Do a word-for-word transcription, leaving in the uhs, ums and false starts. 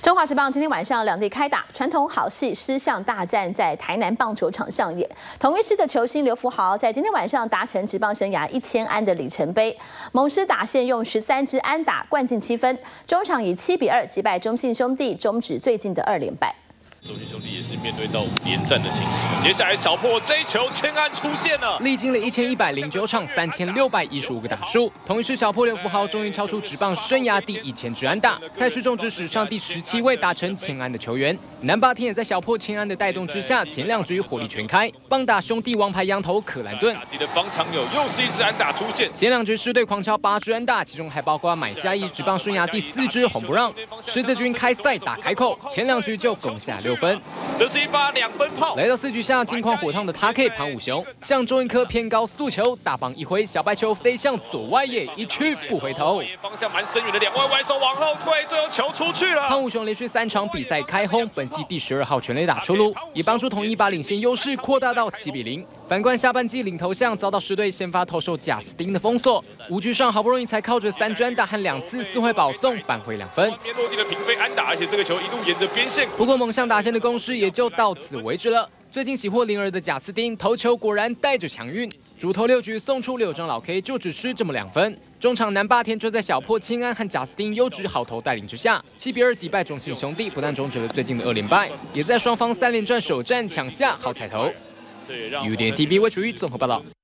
中华职棒今天晚上两地开打，传统好戏狮象大战在台南棒球场上演。同一师的球星刘福豪在今天晚上达成职棒生涯一千安的里程碑，猛狮打线用十三支安打灌进七分，中场以七比二击败中信兄弟，终止最近的二连败。 中信兄弟也是面对到连战的情形，接下来小破这一球，千安出现了。 历经了一千一百零九场、三千六百一十五个打数，同一师小破刘福豪终于敲出职棒生涯第一千支安打，他是种植史上第十七位达成千安的球员。南霸天也在小破千安的带动之下，前两局火力全开，棒打兄弟王牌洋头可兰顿。 打击的方长友又是一支安打出现， 前两局狮队狂敲八支安打，其中还包括买加一职棒生涯第四支红不让。狮子军开赛打开口，前两局就攻下六分。 这是一发两分炮。 来到四局下，近况火烫的他 K 潘武雄向中一颗偏高速球，大棒一挥，小白球飞向左外野，一去不回头。 方向蛮深远的两外外手往后退，最后球出去了。 潘武雄连续三场比赛开轰，本季第十二号全垒打出炉，也帮助统一把领先优势扩大到七比零。反观下半季领头象遭到狮队先发投手贾斯汀的封锁，五局上好不容易才靠着三支安打和两次四挥保送扳回两分。 边落地的平飞安打，而且这个球一路沿着边线。 不过猛象打线的攻势也就到此为止了。最近喜获灵儿的贾斯汀投球果然带着强运，主投六局送出六张老 K， 就只失这么两分。中场南霸天就在小破清安和贾斯汀优质好投带领之下，七比二击败中信兄弟，不但终止了最近的二连败，也在双方三连战首战抢下好彩头。U D N T V 魏楚瑜综合报道。